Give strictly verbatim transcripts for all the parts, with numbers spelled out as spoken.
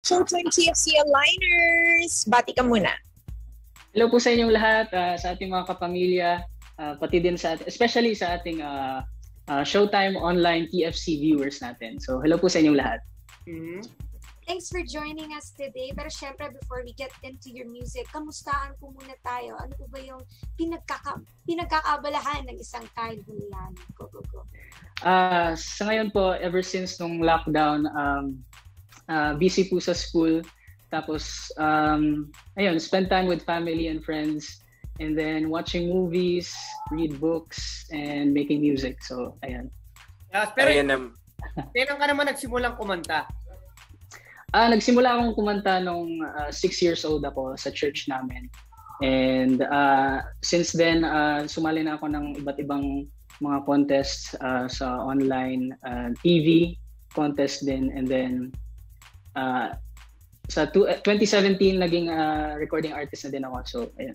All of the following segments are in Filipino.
Showtime T F C Aligners! Bati ka muna. Hello po sa inyong lahat, uh, sa ating mga kapamilya, uh, pati din sa, especially sa ating uh, uh, Showtime Online T F C viewers natin. So, hello po sa inyong lahat. Mm-hmm. Thanks for joining us today. Pero syempre, before we get into your music, kamustahan po muna tayo. Ano po ba yung pinagkaka pinagkakabalahan ng isang Kyle Juliano? Go, go, go. Uh, sa ngayon po, ever since nung lockdown, um, uh, busy po sa school. Tapos, um, ayun, spend time with family and friends. And then watching movies, read books, and making music. So, ayan. Yes, pero ayan, kailan ka naman nagsimulang kumanta? Ah, nagsimula akong kumanta nung uh, six years old ako sa church namin. And uh, since then, uh, sumali na ako ng iba't ibang mga contests uh, sa online, uh, T V contest din. And then, uh, sa twenty seventeen, naging uh, recording artist na din ako. So, ayan.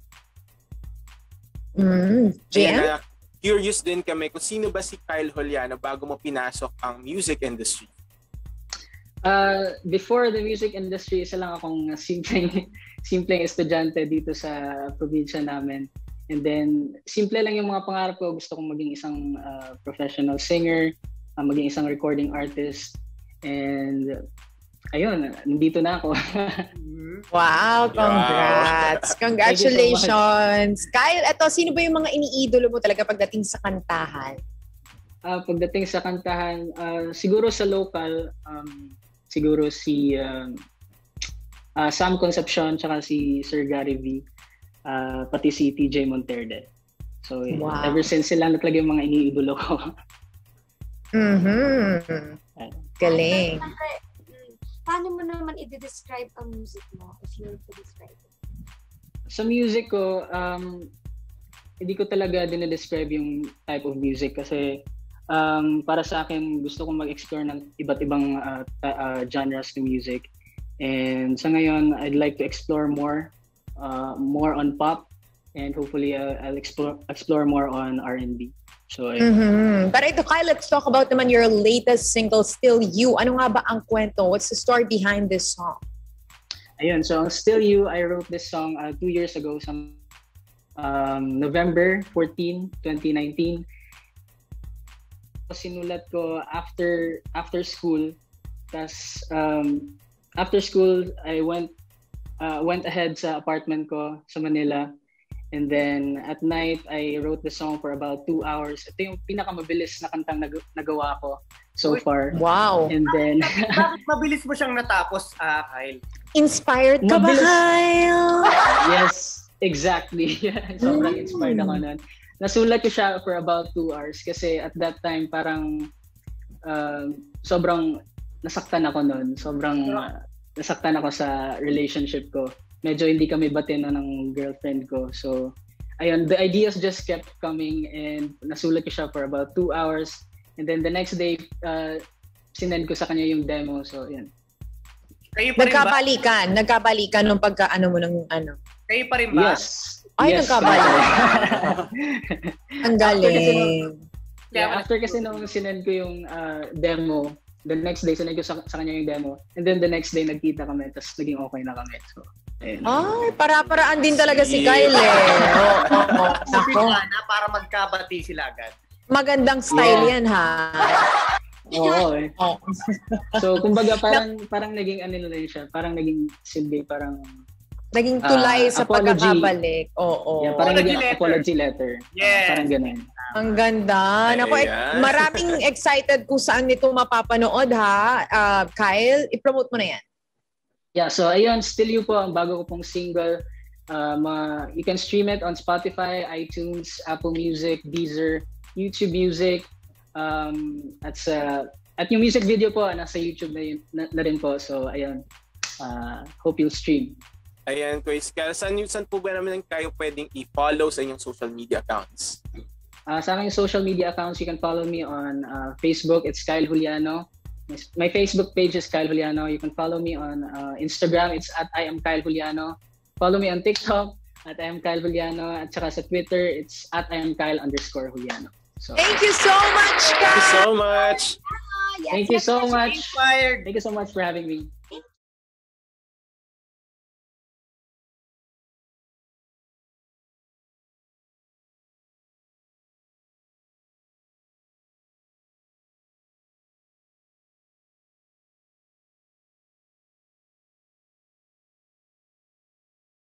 Mm, Jen? Uh, curious din kami kung sino ba si Kyle Juliano bago mo pinasok ang music industry? Uh, before the music industry, isa lang akong simpleng, simpleng estudyante dito sa probinsya namin. And then, simple lang yung mga pangarap ko. Gusto kong maging isang uh, professional singer, uh, maging isang recording artist. And, ayun, nandito na ako. Wow, congrats! Congratulations! Kyle, eto, sino ba yung mga iniidolo mo talaga pagdating sa kantahan? Uh, pagdating sa kantahan, uh, siguro sa local, um, siguro si uh, uh, Sam Concepcion tsaka si Sir Gary V, uh, pati si T J Monterde. So, wow. Ever since sila na talaga yung mga iniidolo ko. Mm-hmm. Galing. Paano mo naman i-describe ang music mo if you were to describe it? Sa music ko, um, hindi ko talaga dinadescribe yung type of music kasi Um, para sa akin, gusto kong mag-explore ng iba't ibang uh, uh, genres ng music. And sa ngayon, I'd like to explore more, uh, more on pop, and hopefully uh, I'll explore explore more on R and B. So, uh, mm-hmm. But ito, Kyle, let's talk about naman your latest single, Still You. Ano nga ba ang kwento? What's the story behind this song? Ayun, so Still You, I wrote this song uh, two years ago, some um, November fourteenth, twenty nineteen. Sinulat ko after after school. Tas um, after school, I went uh, went ahead sa apartment ko sa Manila. And then at night, I wrote the song for about two hours. Ito yung pinakamabilis na kantang nag- nagawa ko so far. Wow! And then... Bakit mabilis mo siyang natapos, uh, Kyle? Inspired ka ba, Kyle? Yes, exactly. Sobrang mm. inspired ako nun. Nasulat ko siya for about two hours kasi at that time parang uh, sobrang nasaktan ako noon. Sobrang uh, nasaktan ako sa relationship ko. Medyo hindi kami batin ng girlfriend ko. So, ayun, the ideas just kept coming and nasulat ko siya for about two hours. And then the next day, uh, sinend ko sa kanya yung demo. So, yun. Kayo pa rin ba? Nagkabalikan. Nagkabalikan nung pagka-ano mo ng ano. Kayo pa rin ba? Yes. Ay, yes. nagkabalikan. Ang galing. After kasi nung, yeah, after kasi nung sinend ko yung uh, demo, the next day sinend ko sa, sa kanya yung demo. And then the next day, nagkita kami. Tapos naging okay na kami. So, ayun. Ay, para-paraan din talaga si Kyle eh. Oo, oo, oo. Na para magkabati sila agad. Magandang style yeah. yan, ha? Oo eh. Oh. So, kumbaga parang parang naging ano na rin siya. Parang naging silbi, parang naging tulay uh, sa apology. Pagkakabalik. Oo. Yeah, parang apology naging letter. apology letter. Yes. Uh, parang ganun. Ang ganda. Naku, eh, maraming excited kung saan nito mapapanood, ha? Uh, Kyle, i-promote mo na yan. Yeah, so ayun, Still You po, ang bago ko pong single. Um, uh, you can stream it on Spotify, iTunes, Apple Music, Deezer, YouTube Music. Um, at sa at yung music video po nasa YouTube na, yun, na, na rin po. So ayun. Uh, hope you'll stream. Ayan, Kuya Kyle, saan, saan po ba naman kayo pwedeng i-follow sa inyong social media accounts? Uh, sa aking social media accounts, you can follow me on uh, Facebook. It's Kyle Juliano. My Facebook page is Kyle Juliano. You can follow me on uh, Instagram. It's at I am Kyle Juliano. Follow me on TikTok at I am Kyle Juliano. At saka sa Twitter, it's at I am Kyle underscore Juliano. So, thank you so much, Kyle! Thank you so much! Thank you so much. Thank you so much for having me.